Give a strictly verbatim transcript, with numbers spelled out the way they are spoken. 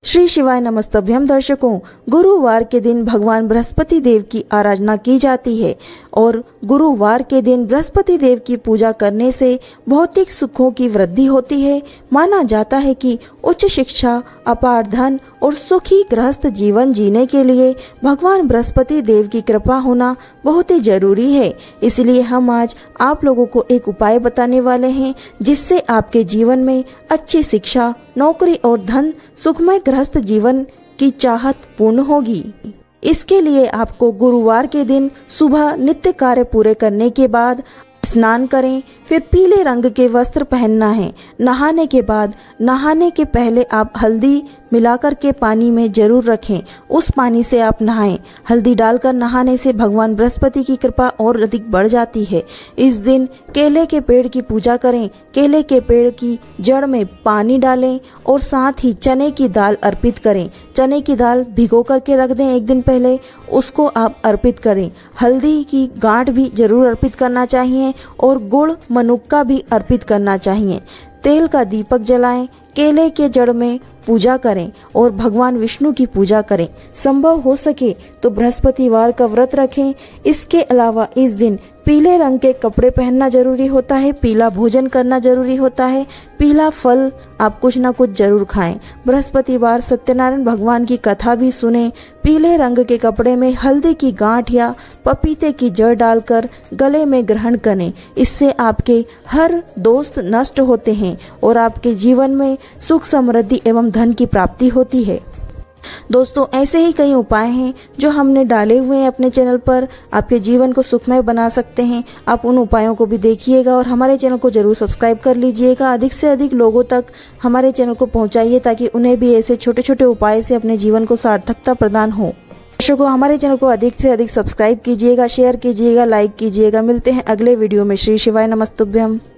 श्री शिवाय नमस्तभ्यम दर्शकों, गुरुवार के दिन भगवान बृहस्पति देव की आराधना की जाती है और गुरुवार के दिन बृहस्पति देव की पूजा करने से भौतिक सुखों की वृद्धि होती है। माना जाता है कि उच्च शिक्षा, अपार धन और सुखी गृहस्थ जीवन जीने के लिए भगवान बृहस्पति देव की कृपा होना बहुत ही जरूरी है। इसलिए हम आज आप लोगों को एक उपाय बताने वाले हैं जिससे आपके जीवन में अच्छी शिक्षा, नौकरी और धन, सुखमय गृहस्थ जीवन की चाहत पूर्ण होगी। इसके लिए आपको गुरुवार के दिन सुबह नित्य कार्य पूरे करने के बाद स्नान करें, फिर पीले रंग के वस्त्र पहनना है। नहाने के बाद नहाने के पहले आप हल्दी मिलाकर के पानी में जरूर रखें, उस पानी से आप नहाएं। हल्दी डालकर नहाने से भगवान बृहस्पति की कृपा और अधिक बढ़ जाती है। इस दिन केले के पेड़ की पूजा करें, केले के पेड़ की जड़ में पानी डालें और साथ ही चने की दाल अर्पित करें। चने की दाल भिगो करके रख दें एक दिन पहले, उसको आप अर्पित करें। हल्दी की गांठ भी जरूर अर्पित करना चाहिए और गुड़ मनुक्का भी अर्पित करना चाहिए। तेल का दीपक जलाएं, केले के जड़ में पूजा करें और भगवान विष्णु की पूजा करें। संभव हो सके तो बृहस्पतिवार का व्रत रखें। इसके अलावा इस दिन पीले रंग के कपड़े पहनना जरूरी होता है, पीला भोजन करना जरूरी होता है, पीला फल आप कुछ ना कुछ जरूर खाएं। बृहस्पतिवार सत्यनारायण भगवान की कथा भी सुने। पीले रंग के कपड़े में हल्दी की गांठ या पपीते की जड़ डालकर गले में ग्रहण करें। इससे आपके हर दोस्त नष्ट होते हैं और आपके जीवन में सुख, समृद्धि एवं धन की प्राप्ति होती है। दोस्तों, ऐसे ही कई उपाय हैं जो हमने डाले हुए हैं अपने चैनल पर, आपके जीवन को सुखमय बना सकते हैं। आप उन उपायों को भी देखिएगा और हमारे चैनल को जरूर सब्सक्राइब कर लीजिएगा। अधिक से अधिक लोगों तक हमारे चैनल को पहुंचाइए ताकि उन्हें भी ऐसे छोटे छोटे उपाय से अपने जीवन को सार्थकता प्रदान हो। दर्शकों, हमारे चैनल को अधिक से अधिक सब्सक्राइब कीजिएगा, शेयर कीजिएगा, लाइक कीजिएगा। मिलते हैं अगले वीडियो में। श्री शिवाय नमस्तुभ्यम।